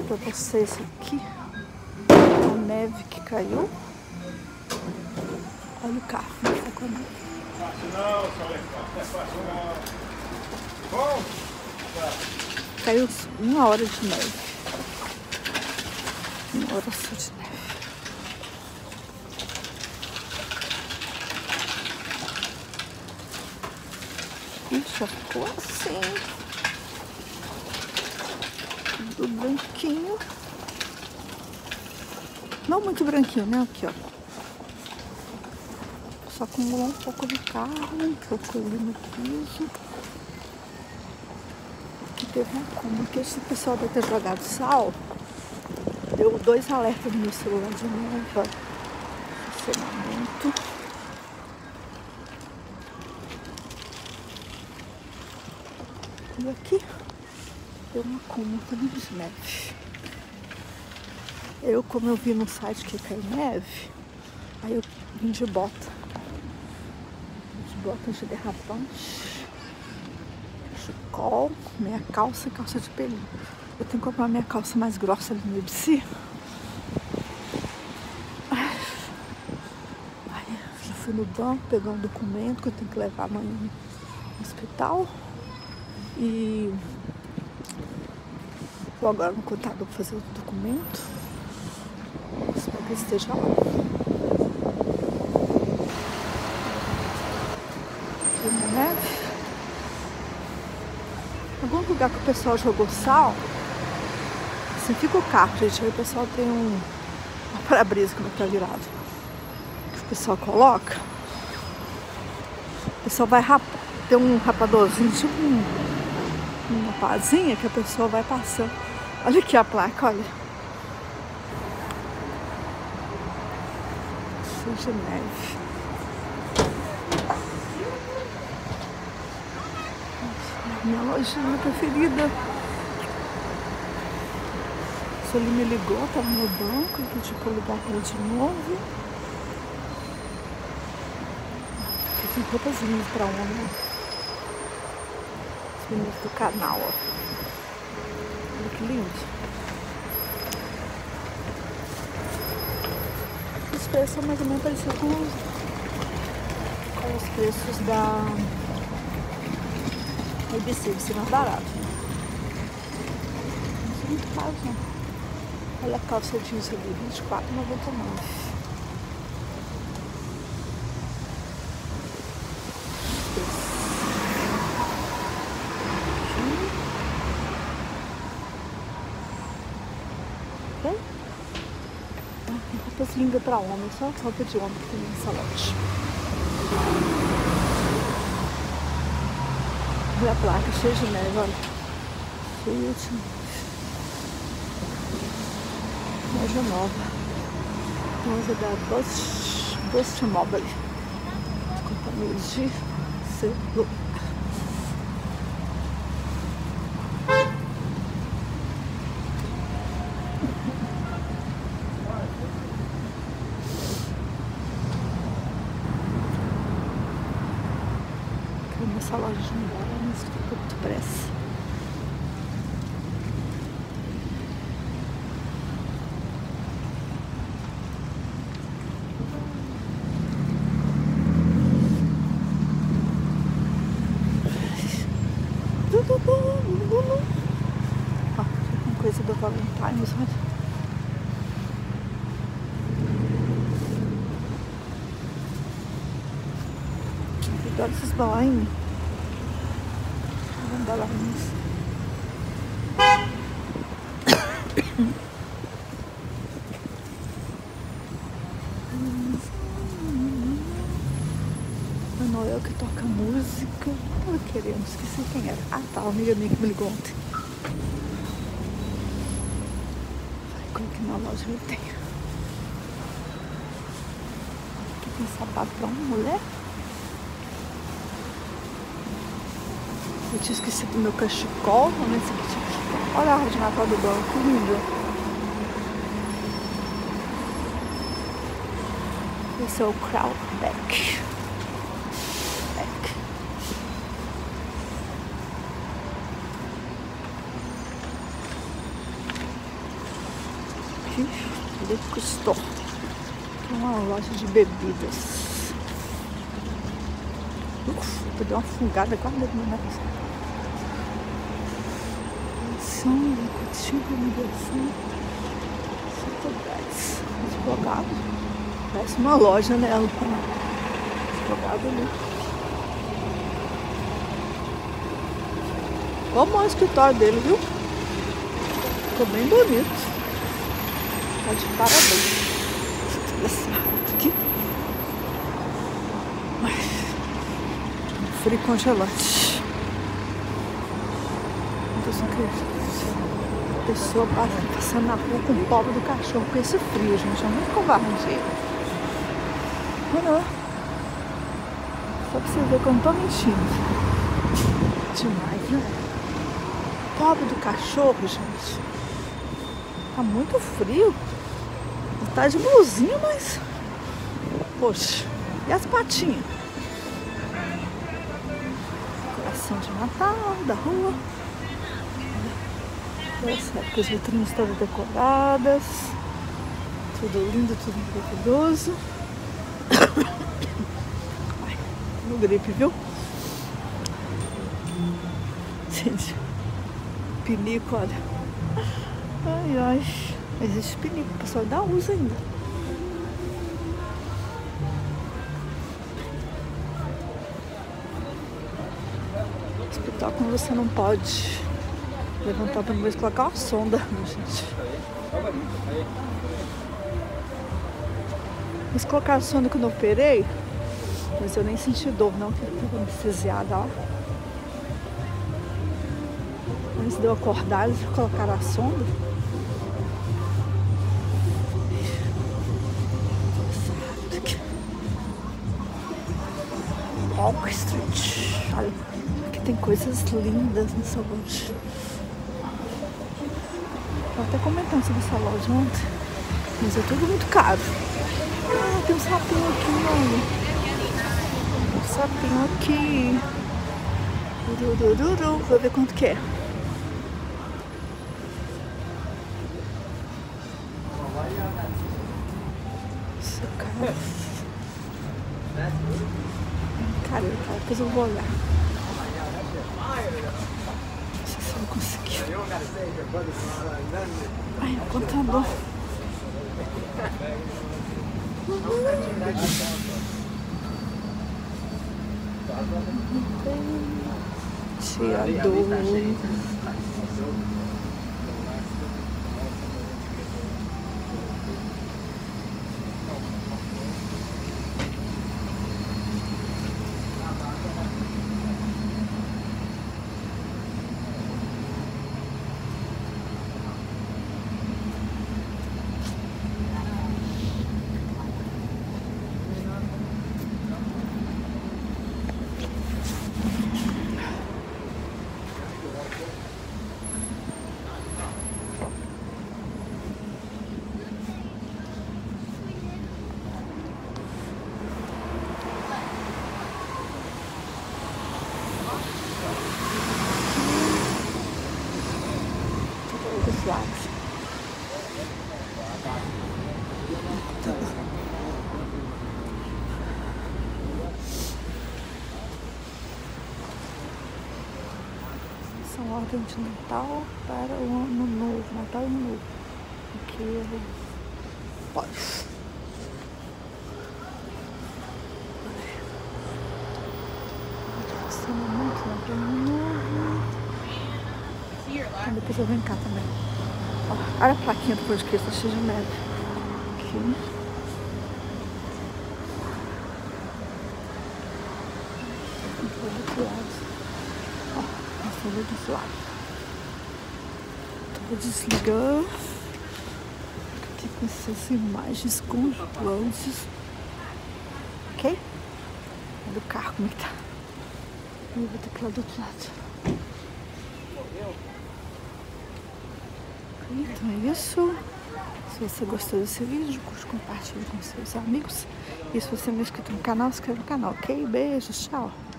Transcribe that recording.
pra vocês aqui a neve que caiu. Olha o carro, não tá com a neve. Caiu 1 hora de neve. 1 hora só de neve. E já ficou assim. Tudo branquinho. Não muito branquinho, né? Aqui, ó. Só acumulou um pouco de carro, um pouco ali no piso. Aqui teve um acúmulo, que esse pessoal deve ter jogado sal. Deu 2 alertas no meu celular de novo. Funcionamento. E aqui deu um acúmulo também de neve. Como eu vi no site que caiu neve, aí eu vim de bota. Botas de derrapante, cachecol, meia calça e calça de pelinho. Eu tenho que comprar minha calça mais grossa ali no ABC. Aí já fui no banco pegar um documento que eu tenho que levar amanhã no hospital. E vou agora no contador para fazer o documento. Espero que ele esteja lá. Neve. Algum lugar que o pessoal jogou sal, assim fica o carro, gente. Aí o pessoal tem um para-brisa que não tá virado, que o pessoal coloca. O pessoal vai rapar, tem um rapadorzinho, tipo uma pazinha que a pessoa vai passando. Olha aqui a placa, olha. Cheio de neve. Minha lojinha preferida. Se ele me ligou, tava no banco, pedi pra ligar pra ele de novo. Aqui tem roupas lindas pra homem. Os meninos do canal, ó. Olha que lindo. Os preços são mais ou menos parecidos com os preços da ABC, vai ser mais barato. Não são muito caros, não. Olha a calça jeans ali, R$24,99. Tem roupas lindas para homem, só roupa de homem que tem nessa loja. Olha a placa, cheia de neve, olha. Cheia de neve. Loja nova. Loja da Bust Mobile. Companhia de celular. Essa loja de embora, mas fica muito pressa. Ó, tem coisa do Valentine's, olha. Adoro esses balainhos. Balainhos. A Noel que toca música. Tava querendo, esqueci quem era. Ah, tá, uma amiga minha que me ligou ontem. Falei, como que na loja eu tenho? Aqui tem sapato pra uma mulher. Eu tinha esquecido do meu cachecol. Olha a árvore de Natal do banco, que lindo. Esse é o Crowdback. Liquor Store. Aqui é uma loja de bebidas. Vou dar uma fungada quase no meu nariz. São executivo, imigração, faculdades, advogado. Parece uma loja, né? Advogado ali. Como é o escritório dele, viu? Ficou bem bonito. Tá de parabéns. Essa aqui. Frio congelante. Então, assim, que a pessoa passando na rua com o pobre do cachorro com esse frio, gente. É muito covarde. Só pra você ver que eu não tô mentindo. Demais, né? Pobre do cachorro, gente. Tá muito frio. Tá de blusinha, mas... Poxa, e as patinhas? Decoração de Natal, da rua. As vitrines todas decoradas. Tudo lindo, tudo maravilhoso. No gripe, viu? Gente, pinico, olha. Ai, ai. Existe pinico, o pessoal ainda usa ainda. Hospital, quando você não pode levantar para depois colocar uma sonda, gente. Eles colocaram a sonda quando eu operei, mas eu nem senti dor não, porque eu estava anestesiada, ó. Antes de eu acordar, eles colocaram a sonda. Walk Street. Olha, aqui tem coisas lindas nessa loja. Eu até comentando sobre essa loja ontem, mas é tudo muito caro. Ah, tem um sapinho aqui, olha. Um sapinho aqui. Vou ver quanto que é. Isso, cara. Cara, depois eu vou olhar. Não sei se eu vou conseguir. Ai, o contador. Tirador. São ordens de Natal para o Ano Novo. Natal e Ano Novo. Aqui pode. Muito Natal e Ano Novo. Então depois eu venho cá também. Ó, olha a plaquinha do podcast, tá cheia de neve. Aqui. Desse lado. Então, vou desligar aqui com essas imagens congelantes. Ok? Olha o carro como é que tá. Eu vou ter que ir lá do outro lado. Então é isso. Se você gostou desse vídeo, curte, compartilhe com seus amigos. E se você não é inscrito no canal, se inscreve no canal, ok? Beijos, tchau!